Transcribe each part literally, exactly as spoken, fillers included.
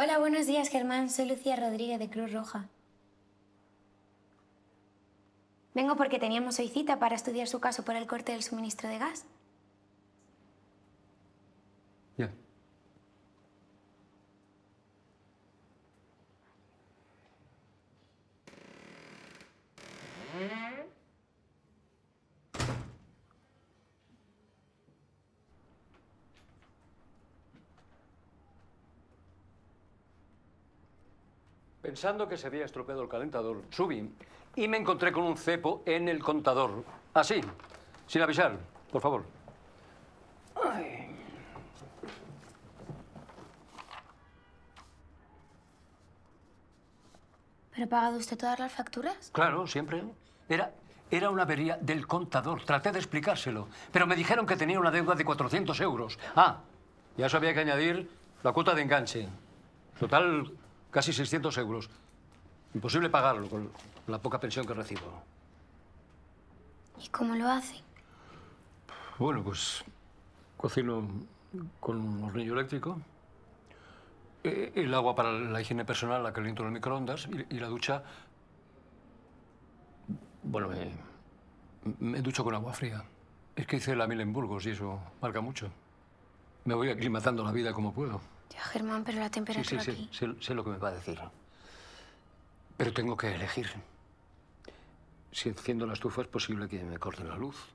Hola, buenos días, Germán. Soy Lucía Rodríguez, de Cruz Roja. Vengo porque teníamos hoy cita para estudiar su caso por el corte del suministro de gas. Ya. Pensando que se había estropeado el calentador, subí y me encontré con un cepo en el contador. Así, sin avisar, por favor. Ay. ¿Pero ha pagado usted todas las facturas? Claro, siempre. Era, era una avería del contador. Traté de explicárselo, pero me dijeron que tenía una deuda de cuatrocientos euros. Ah, y a eso había que añadir la cuota de enganche. Total, casi seiscientos euros. Imposible pagarlo con la poca pensión que recibo. ¿Y cómo lo hace? Bueno, pues cocino con un hornillo eléctrico. Eh, El agua para la higiene personal la caliento en el microondas y, y la ducha... Bueno, me, me ducho con agua fría. Es que hice la mil en Burgos y eso marca mucho. Me voy aclimatando la vida como puedo. Ya, Germán, pero la Sí, temperatura sí, aquí... sí, sé, sé lo que me va a decir. Pero tengo que elegir. Si enciendo la estufa es posible que me corten la luz.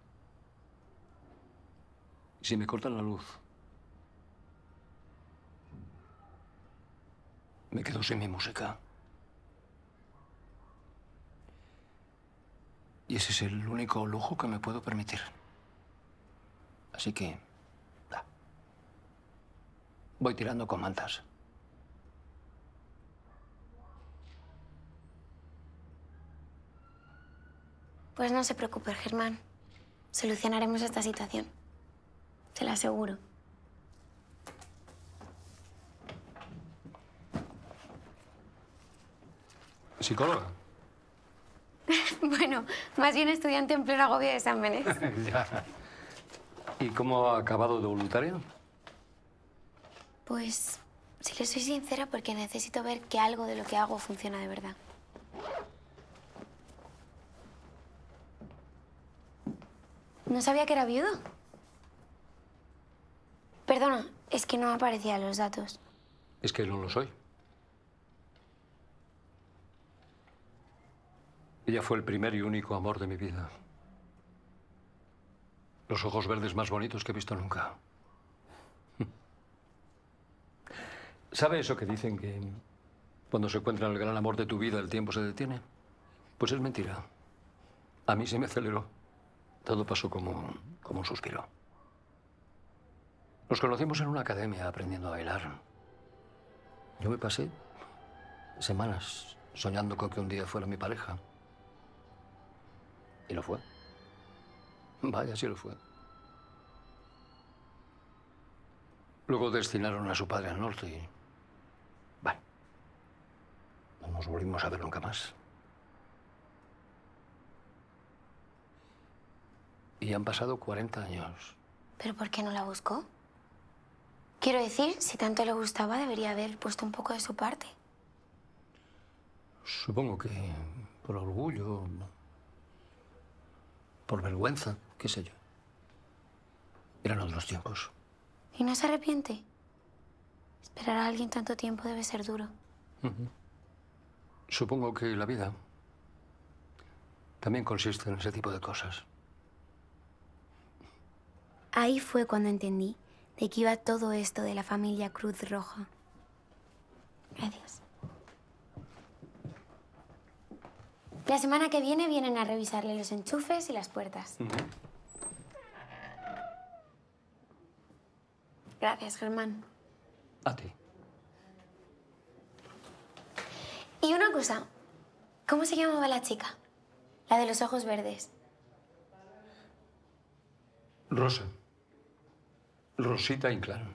Si me cortan la luz, me quedo sin mi música. Y ese es el único lujo que me puedo permitir. Así que... da. Voy tirando con mantas. Pues no se preocupe, Germán. Solucionaremos esta situación. Se lo aseguro. ¿Psicóloga? Bueno, más bien estudiante en pleno agobio de exámenes. Ya. ¿Y cómo ha acabado de voluntaria? Pues, si le soy sincera, porque necesito ver que algo de lo que hago funciona de verdad. ¿No sabía que era viudo? Perdona, es que no aparecían los datos. Es que no lo soy. Ella fue el primer y único amor de mi vida. Los ojos verdes más bonitos que he visto nunca. ¿Sabe eso que dicen que cuando se encuentra el gran amor de tu vida el tiempo se detiene? Pues es mentira. A mí se me aceleró. Todo pasó como, como un suspiro. Nos conocimos en una academia aprendiendo a bailar. Yo me pasé semanas soñando con que un día fuera mi pareja. Y lo fue. Vaya, sí lo fue. Luego destinaron a su padre al norte y... bueno, no nos volvimos a ver nunca más. Y han pasado cuarenta años. ¿Pero por qué no la buscó? Quiero decir, si tanto le gustaba, debería haber puesto un poco de su parte. Supongo que por orgullo, por vergüenza, qué sé yo. Eran otros tiempos. ¿Y no se arrepiente? Esperar a alguien tanto tiempo debe ser duro. Uh-huh. Supongo que la vida también consiste en ese tipo de cosas. Ahí fue cuando entendí de qué iba todo esto de la familia Cruz Roja. Gracias. La semana que viene vienen a revisarle los enchufes y las puertas. Uh-huh. Gracias, Germán. A ti. Y una cosa, ¿cómo se llamaba la chica? La de los ojos verdes. Rosa. Rosita Inclán.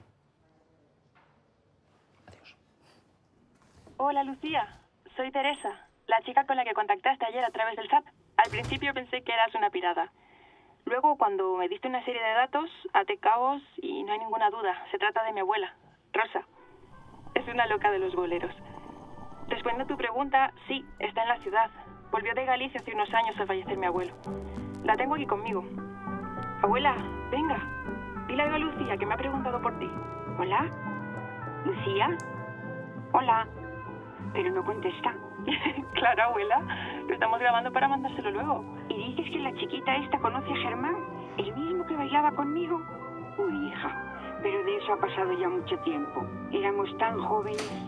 Adiós. Hola, Lucía. Soy Teresa, la chica con la que contactaste ayer a través del SAP. Al principio pensé que eras una pirada. Luego, cuando me diste una serie de datos, até cabos y no hay ninguna duda. Se trata de mi abuela, Rosa. Es Es una loca de los boleros. Respondiendo a tu pregunta, sí, está en la ciudad. Volvió de Galicia hace unos años al fallecer mi abuelo. La tengo aquí conmigo. Abuela, venga. Dile algo a Lucía, que me ha preguntado por ti. ¿Hola? ¿Lucía? Hola. Pero no contesta. Claro, abuela. Lo estamos grabando para mandárselo luego. ¿Y dices que la chiquita esta conoce a Germán? ¿El mismo que bailaba conmigo? Uy, hija. Pero de eso ha pasado ya mucho tiempo. Éramos tan jóvenes.